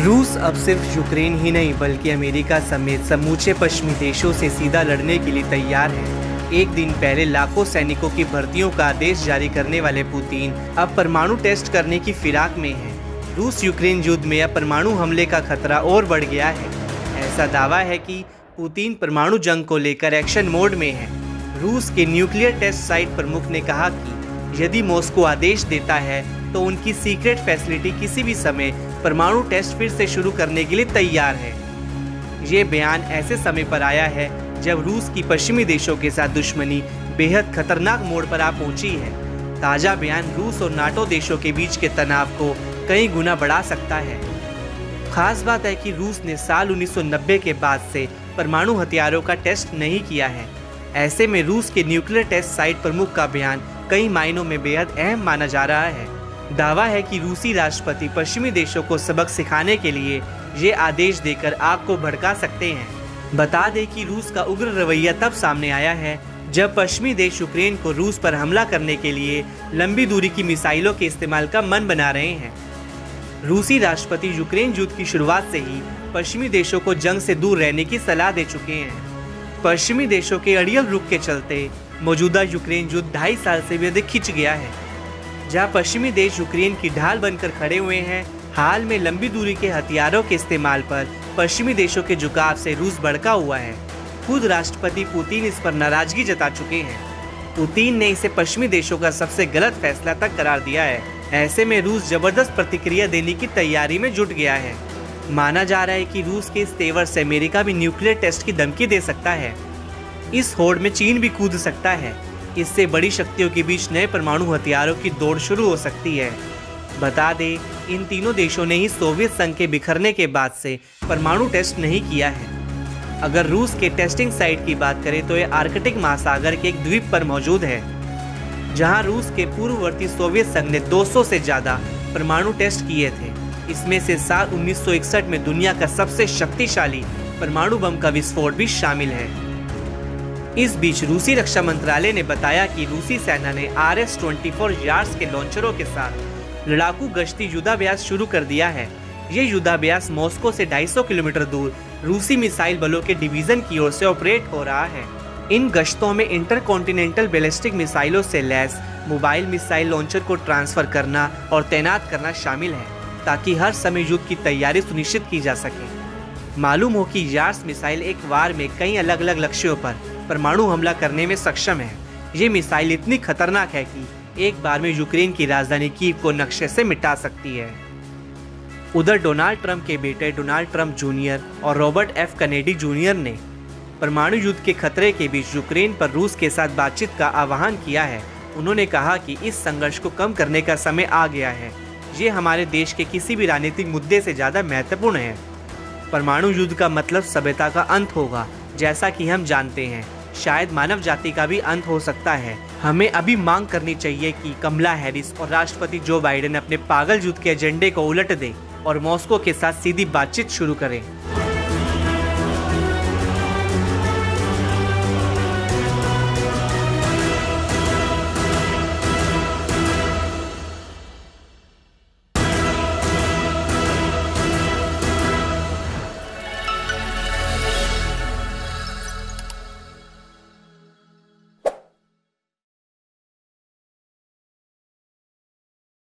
रूस अब सिर्फ यूक्रेन ही नहीं बल्कि अमेरिका समेत समूचे पश्चिमी देशों से सीधा लड़ने के लिए तैयार है। एक दिन पहले लाखों सैनिकों की भर्तियों का आदेश जारी करने वाले पुतिन अब परमाणु टेस्ट करने की फिराक में है। रूस यूक्रेन युद्ध में अब परमाणु हमले का खतरा और बढ़ गया है। ऐसा दावा है कि पुतिन परमाणु जंग को लेकर एक्शन मोड में है। रूस के न्यूक्लियर टेस्ट साइट प्रमुख ने कहा कि यदि मॉस्को आदेश देता है तो उनकी सीक्रेट फैसिलिटी किसी भी समय परमाणु टेस्ट फिर से शुरू करने के लिए तैयार है। ये बयान ऐसे समय पर आया है जब रूस की पश्चिमी देशों के साथ दुश्मनी बेहद खतरनाक मोड़ पर आ पहुंची है। ताज़ा बयान रूस और नाटो देशों के बीच के तनाव को कई गुना बढ़ा सकता है। खास बात है कि रूस ने साल 1990 के बाद से परमाणु हथियारों का टेस्ट नहीं किया है। ऐसे में रूस के न्यूक्लियर टेस्ट साइट प्रमुख का बयान कई मायनों में बेहद अहम माना जा रहा है। दावा है कि रूसी राष्ट्रपति पश्चिमी देशों को सबक सिखाने के लिए ये आदेश देकर आग को भड़का सकते हैं। बता दें कि रूस का उग्र रवैया तब सामने आया है जब पश्चिमी देश यूक्रेन को रूस पर हमला करने के लिए लंबी दूरी की मिसाइलों के इस्तेमाल का मन बना रहे हैं। रूसी राष्ट्रपति यूक्रेन युद्ध की शुरुआत से ही पश्चिमी देशों को जंग से दूर रहने की सलाह दे चुके हैं। पश्चिमी देशों के अड़ियल रुख के चलते मौजूदा यूक्रेन युद्ध 2.5 साल से भी अधिक खिंच गया है। जहां पश्चिमी देश यूक्रेन की ढाल बनकर खड़े हुए हैं, हाल में लंबी दूरी के हथियारों के इस्तेमाल पर पश्चिमी देशों के झुकाव से रूस भड़का हुआ है। खुद राष्ट्रपति पुतिन इस पर नाराजगी जता चुके हैं। पुतिन ने इसे पश्चिमी देशों का सबसे गलत फैसला तक करार दिया है। ऐसे में रूस जबरदस्त प्रतिक्रिया देने की तैयारी में जुट गया है। माना जा रहा है कि रूस के इस तेवर से अमेरिका भी न्यूक्लियर टेस्ट की धमकी दे सकता है। इस होड़ में चीन भी कूद सकता है। इससे बड़ी शक्तियों के बीच नए परमाणु हथियारों की दौड़ शुरू हो सकती है। बता दें, इन तीनों देशों ने ही सोवियत संघ के बिखरने के बाद से परमाणु टेस्ट नहीं किया है। अगर रूस के टेस्टिंग साइट की बात करें तो यह आर्कटिक महासागर के एक द्वीप पर मौजूद है, जहां रूस के पूर्ववर्ती सोवियत संघ ने 200 से ज्यादा परमाणु टेस्ट किए थे। इसमें से साल 1961 में दुनिया का सबसे शक्तिशाली परमाणु बम का विस्फोट भी शामिल है। इस बीच रूसी रक्षा मंत्रालय ने बताया कि रूसी सेना ने RS-24 यार्ड्स के लॉन्चरों के साथ लड़ाकू गश्ती युद्धाभ्यास शुरू कर दिया है। ये युद्धाभ्यास मॉस्को से 250 किलोमीटर दूर रूसी मिसाइल बलों के डिवीजन की ओर से ऑपरेट हो रहा है। इन गश्तों में इंटरकॉन्टिनेंटल बैलिस्टिक मिसाइलों से लैस मोबाइल मिसाइल लॉन्चर को ट्रांसफर करना और तैनात करना शामिल है, ताकि हर समय युद्ध की तैयारी सुनिश्चित की जा सके। मालूम हो कि यार्ड्स मिसाइल एक वार में कई अलग अलग लक्ष्यों पर परमाणु हमला करने में सक्षम है। ये मिसाइल इतनी खतरनाक है कि एक बार में यूक्रेन की राजधानी कीव को नक्शे से मिटा सकती है। उधर डोनाल्ड ट्रंप के बेटे डोनाल्ड ट्रंप जूनियर और रॉबर्ट एफ कैनेडी जूनियर ने परमाणु युद्ध के खतरे के बीच यूक्रेन पर रूस के साथ बातचीत का आह्वान किया है। उन्होंने कहा कि इस संघर्ष को कम करने का समय आ गया है। ये हमारे देश के किसी भी राजनीतिक मुद्दे से ज़्यादा महत्वपूर्ण है। परमाणु युद्ध का मतलब सभ्यता का अंत होगा, जैसा कि हम जानते हैं। शायद मानव जाति का भी अंत हो सकता है। हमें अभी मांग करनी चाहिए कि कमला हैरिस और राष्ट्रपति जो बाइडेन अपने पागल युद्ध के एजेंडे को उलट दें और मॉस्को के साथ सीधी बातचीत शुरू करें।